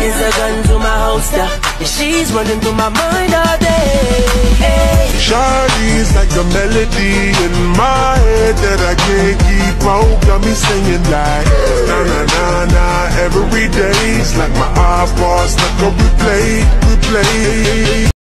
is a gun to my holster, and she's running through my mind all day. Shawty's like a melody in my head that I can't keep out. Got me singing like na na na na every day's like my iPod stuck on replay.